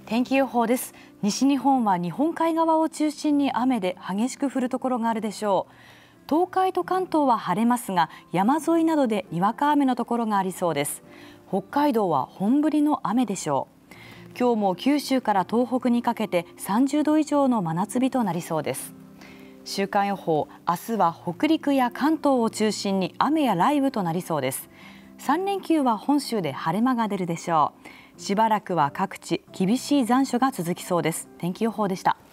天気予報です。西日本は日本海側を中心に雨で激しく降るところがあるでしょう。東海と関東は晴れますが、山沿いなどでにわか雨のところがありそうです。北海道は本降りの雨でしょう。今日も九州から東北にかけて30度以上の真夏日となりそうです。週間予報、明日は北陸や関東を中心に雨や雷雨となりそうです。3連休は本州で晴れ間が出るでしょう。しばらくは各地厳しい残暑が続きそうです。天気予報でした。